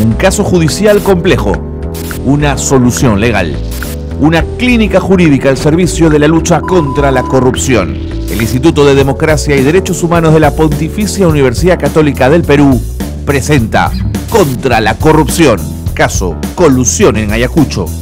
Un caso judicial complejo, una solución legal, una clínica jurídica al servicio de la lucha contra la corrupción. El Instituto de Democracia y Derechos Humanos de la Pontificia Universidad Católica del Perú presenta Contra la Corrupción, caso Colusión en Ayacucho.